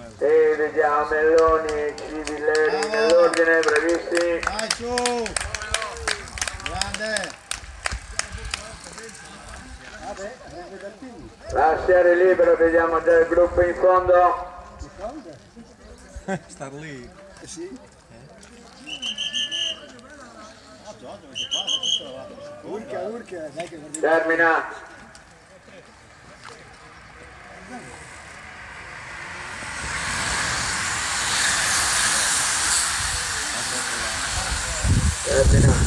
E vediamo Melloni, Civilleri nell'ordine, bravissimi. Dai su! Grande! Lasciare libero, vediamo già il gruppo in fondo. Star lì. Sì. Urca, dai che Termina. Termina.